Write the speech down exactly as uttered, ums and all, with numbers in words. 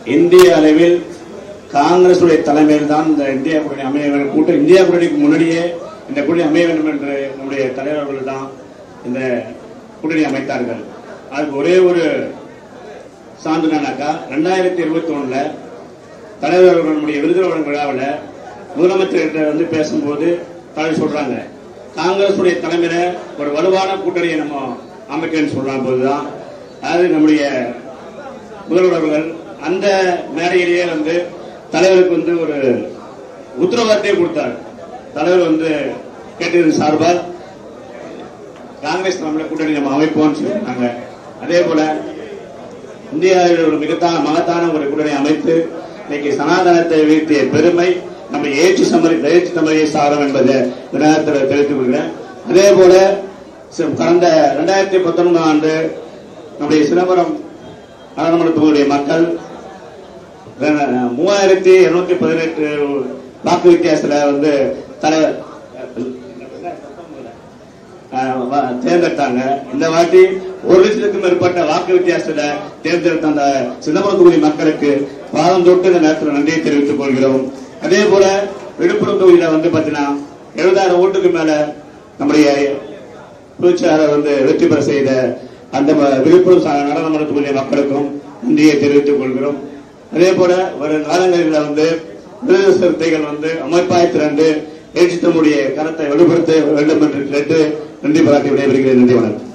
இந்திய அளவில் காங்கிரஸ் தலைமையில் தான் இந்த இந்தியா கூட்டணி அமைய வேண்டும். கூட்டம் இந்தியா கூட்டணிக்கு முன்னாடியே இந்த கூட்டணி அமைய வேண்டும் என்று நம்முடைய தலைவர்கள் தான் இந்த கூட்டணி அமைத்தார்கள். அதுக்கு ஒரே ஒரு சான்றுனாக்கா ரெண்டாயிரத்தி இருபத்தி ஒண்ணுல தலைவர்களுடைய விருது வழங்கும் விழாவில் முதலமைச்சர் வந்து பேசும்போது தலைவர் சொல்றாங்க, காங்கிரஸ் தலைமையில ஒரு வலுவான கூட்டணியை நம்ம அமைக்கன்னு சொல்ற போதுதான் அது நம்முடைய முதல்வர்கள் அந்த மேடையிலேயே வந்து தலைவருக்கு வந்து ஒரு உத்தரவாதத்தை கொடுத்தார். தலைவர் வந்து கேட்டது சார்பா காங்கிரஸ் தமிழக கூட்டணி நம்ம அமைப்போம்னு சொல்லியிருக்காங்க. அதே போல இந்தியாவில் ஒரு மிகத்தான மகத்தான ஒரு கூட்டணி அமைத்து இன்னைக்கு சனாதனத்தை வீழ்த்திய பெருமை நம்ம ஏற்று சமரி எழுச்சி தமிழையை சாரம் என்பதை நேரத்தில் தெரிவித்துக் கொள்கிறேன். அதே போல கடந்த இரண்டாயிரத்தி பத்தொன்பதாம் ஆண்டு நம்முடைய சிதம்பரம் நாடாளுமன்றத்துடைய மக்கள் மூவாயிரத்தி இருநூத்தி பதினெட்டு வாக்கு வித்தியாசத்துல வந்து தலைவர் தேர்ந்தெடுத்தாங்க. இந்த வாட்டி ஒரு லட்சத்துக்கும் மேற்பட்ட வாக்கு வித்தியாசத்துல தேர்ந்தெடுத்த அந்த சிதம்பரம் தொகுதி மக்களுக்கு பாதம் தொட்டு இந்த நேரத்தில் நன்றியை தெரிவித்துக் கொள்கிறோம். அதே போல விழுப்புரம் தொகுதியில வந்து பாத்தீங்கன்னா எழுபதாயிரம் ஓட்டுக்கு மேல நம்முடைய பொதுச்செயலாளர் வந்து வெற்றி பெற செய்த அந்த விழுப்புரம் நாடாளுமன்ற தொகுதி மக்களுக்கும் நன்றியை தெரிவித்துக் கொள்கிறோம். அதே போல வரும் காலங்களில் வந்து விடுதலை சிறுத்தைகள் வந்து அமைப்பாய் திரண்டு எழுச்சி தம்முடைய கருத்தை வெளிப்படுத்த வேண்டும் என்று கேட்டு நன்றி பாராட்டி விடைபெறுகிறேன். நன்றி வணக்கம்.